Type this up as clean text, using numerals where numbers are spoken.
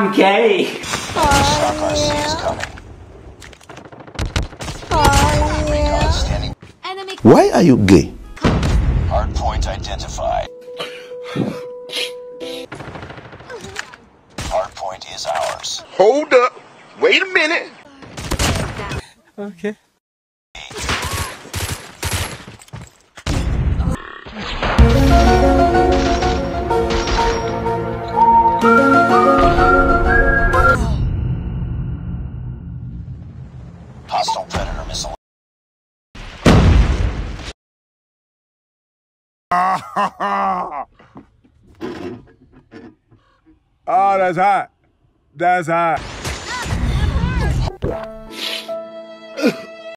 I'm gay. Shock RC is coming. Recon standing. Why are you gay? Hardpoint identified. Hardpoint is ours. Hold up. Wait a minute. Okay. Hostile Predator missile. Oh, that's hot. That's hot.